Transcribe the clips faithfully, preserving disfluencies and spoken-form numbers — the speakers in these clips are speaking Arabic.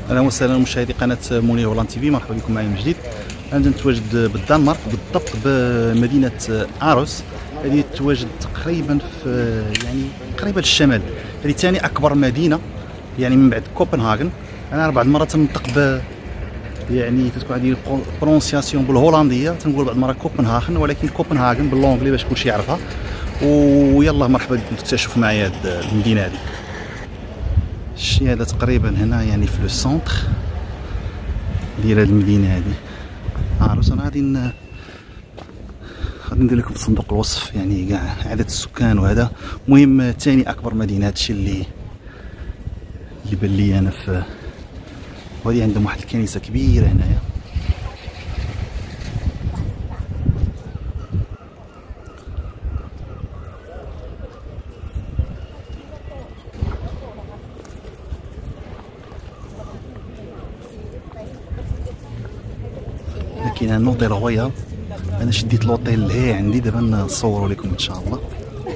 اهلا وسهلا مشاهدي قناه موني هولاند تي في، مرحبا بكم معي من جديد. انا نتواجد بالدنمارك، بالضبط بمدينه آروس. هذه تتواجد تقريبا في يعني قريبه للشمال. هذه ثاني اكبر مدينه يعني من بعد كوبنهاغن. انا بعض المرات تنطق ب يعني كتكون عندي برونسياسيون بالهولنديه، تنقول بعض المرات كوبنهاغن، ولكن كوبنهاغن باللونجلي باش كلشي يعرفها. ويلا مرحبا بكم تكتشفوا معايا هذه المدينه هذه. الشيء هذا تقريبا هنا يعني في لو سونتر ديال هذه المدينه هذه آروس. انا غادي غادي ندير لكم في صندوق الوصف يعني كاع عدد السكان وهذا. المهم ثاني اكبر مدينه، هادشي اللي اللي بان لي انا. في وهذه عندهم واحد الكنيسه كبيره هنايا. كاين ان اوتيل رويال. انا شديت لوطيل اللي عندي دابا نصوروا لكم ان شاء الله.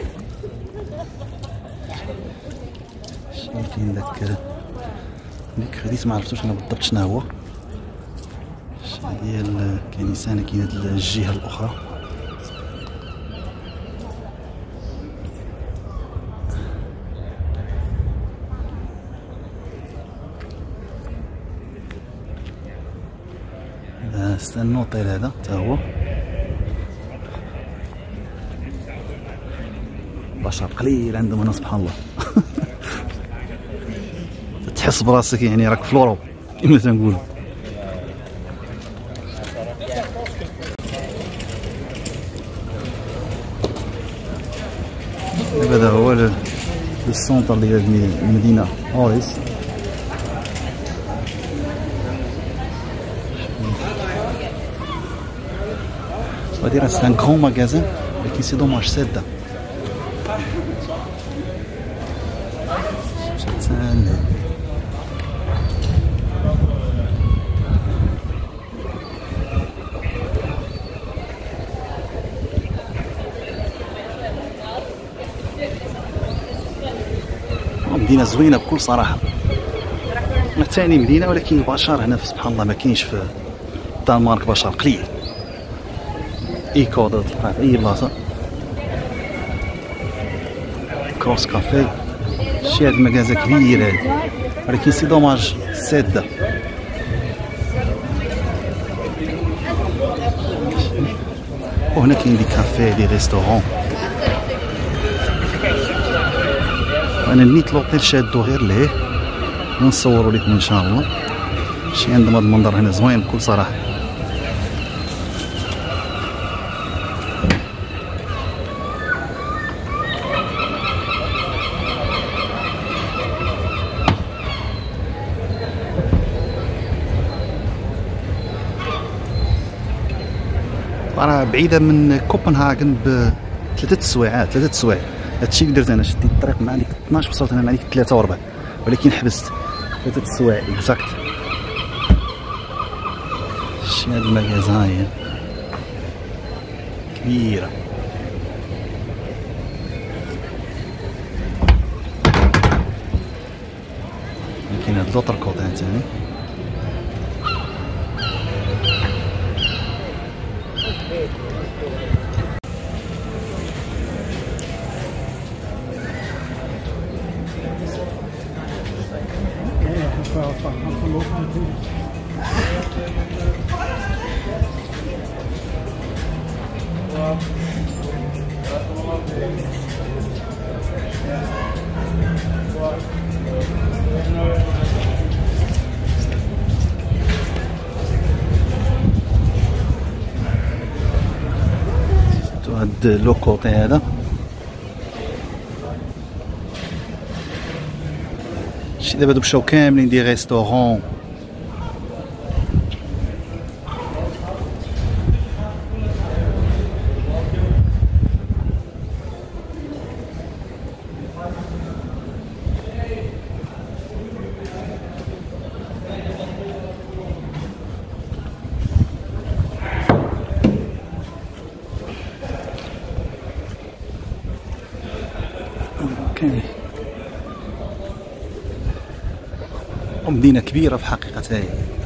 كاين داك ديك خديت ما عرفتوش انا بالضبط شنو هو. هي الكنيسه. انا كاين هاد الجهه الاخرى. هذا النوطيل هذا حتى هو بشر قليل عندهم هنا سبحان الله. تحس براسك يعني راك في لوروب كما تنقولوا. هذا هو السونتر ديال المدينه آروس. غادي راه سي ان كرون ماغازان، ولكن سي دوماج ساده. مدينه زوينه بكل صراحه. ثاني مدينه، ولكن البشر هنا سبحان الله ما كاينش في الدنمارك بشر قليل. ايكو تلقاه في اي بلاصه. كروس كافي. شي هاد المكازا كبير هادي، ولكن سي دوماج ساده. وهنا كاين دي كافي دي ريستورون. انا نيت لوطيل شادو غير لهيه ونصوروا لكم ان شاء الله. شي عندهم هاد المنظر هنا زوين بكل صراحه. راه بعيده من كوبنهاغن بثلاثه سوايعات ثلاثه سوايع. هادشي اللي درت انا، شديت الطريق مع ديك اثناش وصلت انا مع ديك ثلاثة وربع، ولكن حبست ثلاثه سوايع اكزاكت. شي هاد المكازا هي كبيره. كاين هاد لوطر كوط عاوتاني. هاد لو كوطي هذا شي دابا مشاو كاملين دي ريستورون. اوكي ومدينه كبيره في حقيقتها هي.